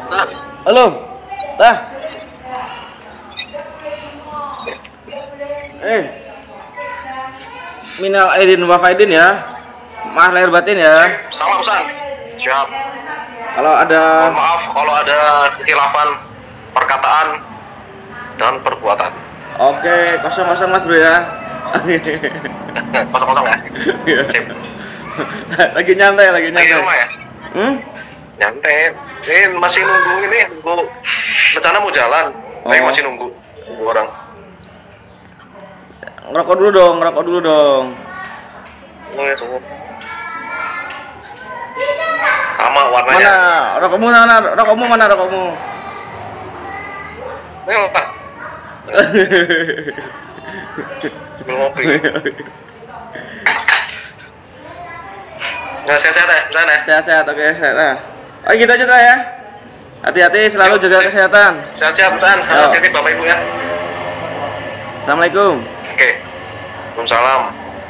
Halo, tah. Minal aidin wa faidin ya. Maaf lahir batin ya. Salam San. Siap. Kalau ada Mohon maaf kalau ada kekhilafan perkataan dan perbuatan. Oke, kosong Mas Bro ya. Kosong-kosong ya. Sip. Lagi nyantai. Lagi rumah ya? Nyantai. Ini masih nunggu rencana mau jalan. Tapi masih nunggu orang. Ngerokok dulu dong. Oh ya, sungguh. Sama warnanya. Mana? Rokokmu? Ini apa? Belum ngopi. Nah, sehat-sehat ya, misalnya. Sehat, oke, sehat. Oh, gitu aja ya. Hati-hati, selalu jaga kesehatan. Sehat-sehat, San. Hati-hati Bapak Ibu ya. Assalamualaikum. Oke. Waalaikumsalam.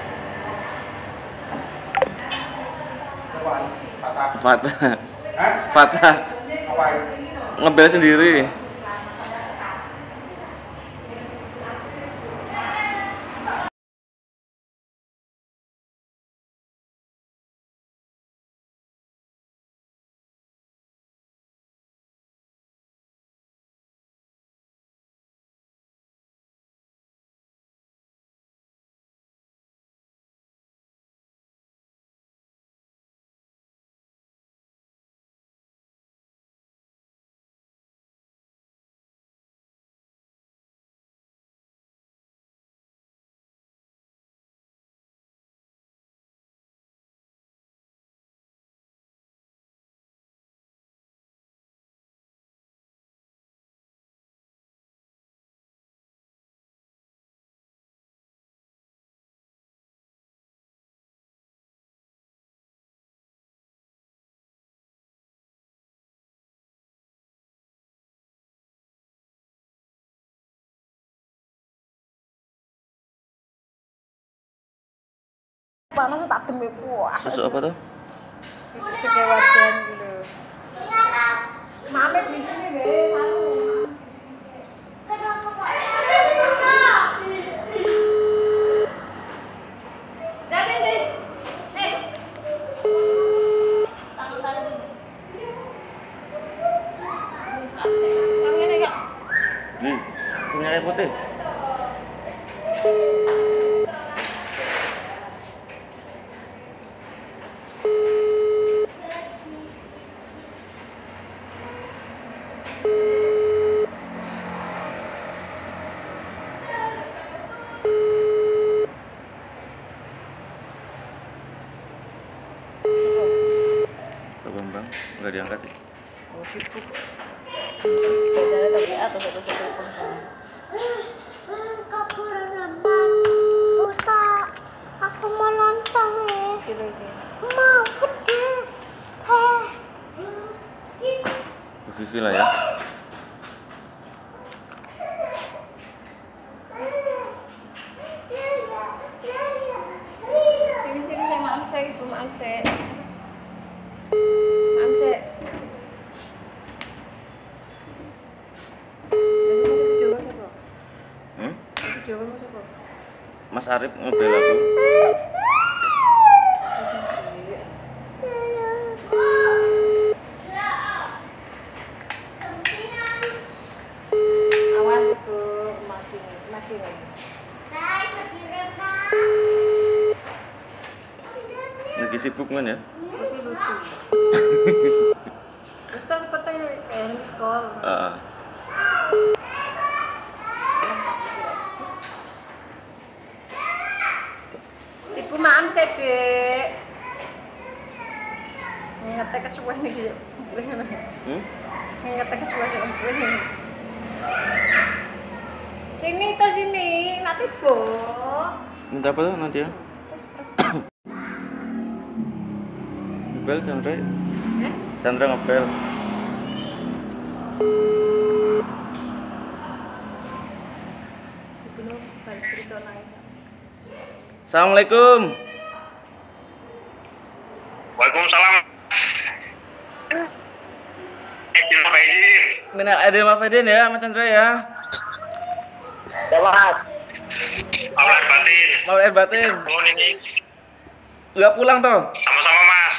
Fatah. Ngebel sendiri. Panas tak demik puas. Susu apa tuh? Susu kewajan gitu. Mame di sini deh, satu. Punya air putih. Bang, nggak diangkat ya? Oh, sibuk. Biasanya tapi atau satu-satu pesan. Aku mau nonton Kilo ini. mau pedes Vivi lah ya. Sini saya maaf saya itu maaf saya. Mas Arif ngebel aku. Awas itu masih. Lagi sibuk kan ya? Tapi lucu. Terus kan seperti sekolah. Ibu maaf saya dek. Ngerti kesuwen iki. Ngerti kesuwen iki. Sini, nanti Bu. Minta apa tuh nanti ya? Ngebel Chandra ngebel. Assalamualaikum. Waalaikumsalam. Faizin. Minal aidin wal faizin ya, Mas Chandra ya. Selamat. Maulid batin. Maulid batin. Oh ini. Nggak pulang toh? Sama-sama Mas.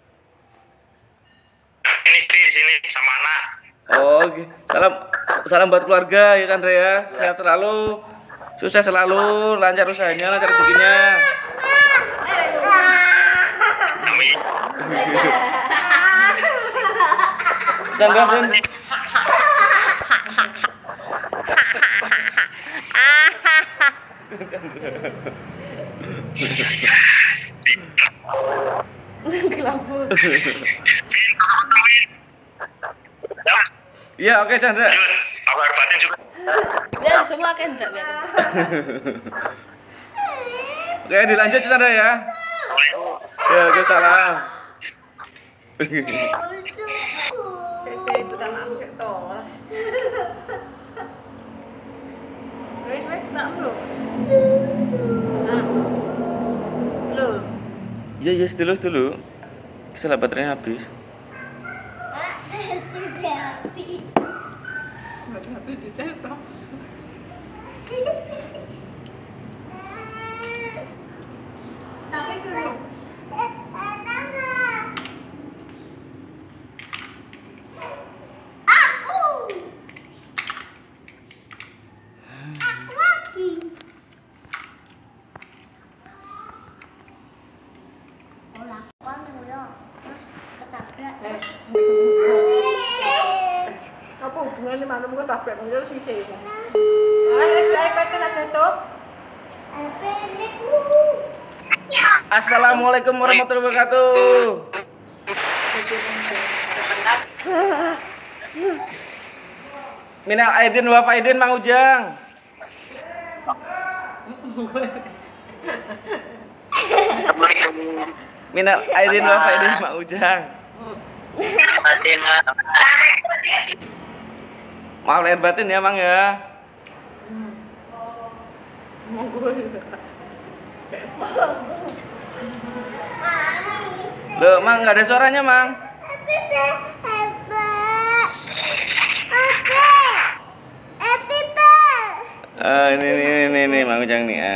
Ini istri di sini sama anak. Oh, salam salam buat keluarga ya Chandra ya. Sehat selalu, sukses selalu, lancar usahanya, lancar rezekinya. Amin. Chandra pun Kelaput. Ya, iya, oke Chandra. lanjut. Maulid batin juga. Dan semua kan enggak biar. Oke, dilanjut Chandra ya. Assalamualaikum. Ya, oke, salam. Biasa itu tak maaf sih toh. Wes tak lu. Lu. Iya, iya, dulu. Setelah baterainya habis. Habis dicari toh. Tapi dulu. Aku lagi. Oh, lakukan ya. Ketabrak. Apa hubungannya mana mau tabrak aja sih. Ayo iPad lagi tuh. Assalamualaikum warahmatullahi wabarakatuh. Minal aidin wa faidin Mang Ujang. Minal aidin wa faidin Mang Ujang. Maaf lahir batin ya Mang ya. Loh Mang nggak ada suaranya Mang. Ini Mang Ujang nih.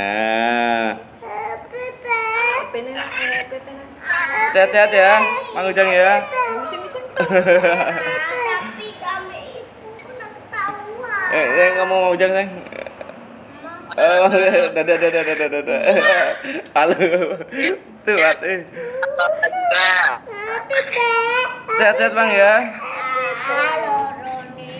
Sehat-sehat ya Mang Ujang ya. Tapi kami itu kena ketahuan. Ngomong Mang Ujang sayang. Oh, dadah. Halo. Tuh, sehat-sehat Bang ya. Halo Roni.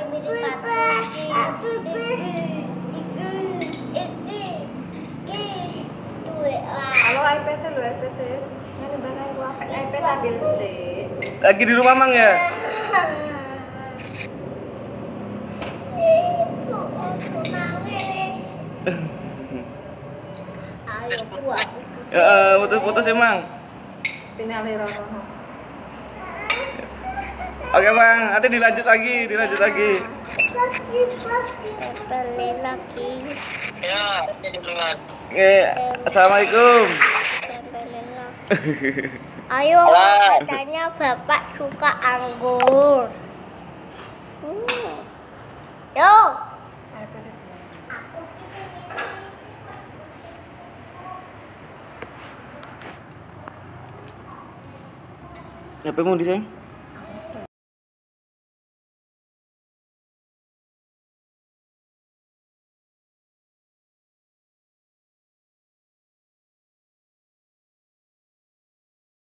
Halo iPad lu iPad. Ini barang gua iPad ambil sih. Lagi di rumah Mang ya. Ibu, aku nangis. Ayo buat. Ya, putus-putus ya Mang. Sini aliran. Oke Bang, nanti dilanjut lagi. Tempelin lagi. Ya, jadi dengar. Assalamualaikum. Tempelin lagi. Ayo, katanya Bapak suka anggur. Yo. HP-mu di sini.